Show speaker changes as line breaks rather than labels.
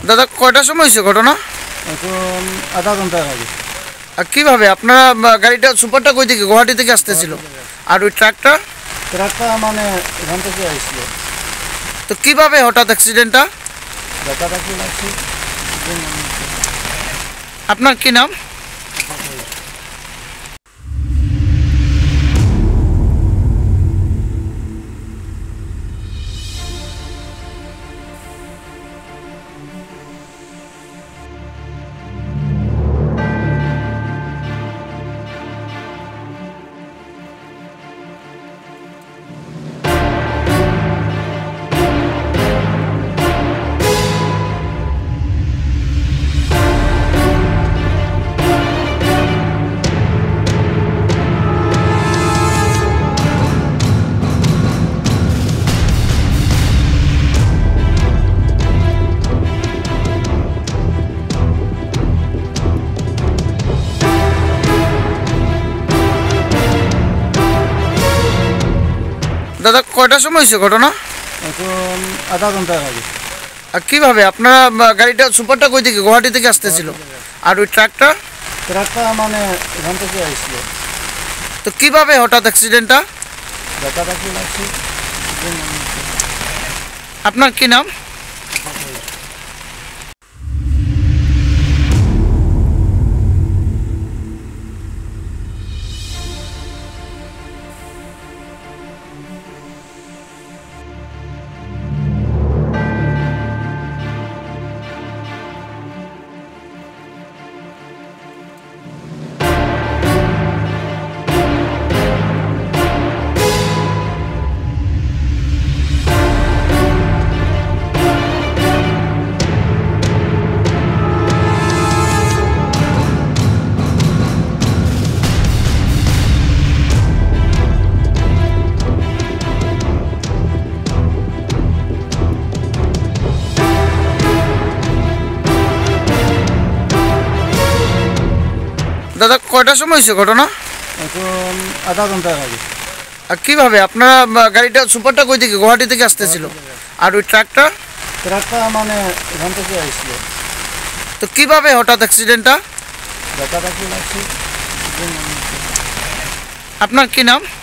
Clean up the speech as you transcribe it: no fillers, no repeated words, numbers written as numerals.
দাদা কয়টার সময় হয়েছে ঘটনা?
এখন আধা ঘন্টা আগে।
আর কিভাবে আপনারা গাড়িটা সুপারটা কই থেকে গুয়াহাটি থেকে আসতেছিল আর ওই ট্রাকটা
ট্রাকটা মানে এখান থেকে আসছিল।
তো কিভাবে হঠাৎ অ্যাক্সিডেন্টটা?
ধাক্কাধাক্কি লাগছে।
আপনার কি নাম? দাদা কয়টার সময় হয়েছে ঘটনা?
এখন আধা ঘন্টা আগে।
আর কিভাবে আপনারা গাড়িটা সুপারটা কই থেকে গুয়াহাটি থেকে আসতেছিল আর ওই ট্রাকটা
ট্রাকটা মানে এখান থেকে আসছিল।
তো কিভাবে হঠাৎ অ্যাক্সিডেন্টটা?
ধাক্কাধাক্কি লাগছে।
আপনার কি নাম? দাদা কয়টার সময় হয়েছে ঘটনা?
এখন আধা ঘন্টা আগে।
আর কিভাবে আপনারা গাড়িটা সুপারটা কই থেকে গুয়াহাটি থেকে আসতেছিল আর ওই ট্রাকটা
ট্রাকটা মানে এখান থেকে আসছিল।
তো কিভাবে হঠাৎ অ্যাক্সিডেন্টটা?
ধাক্কাধাক্কি লাগছে।
আপনার কি নাম?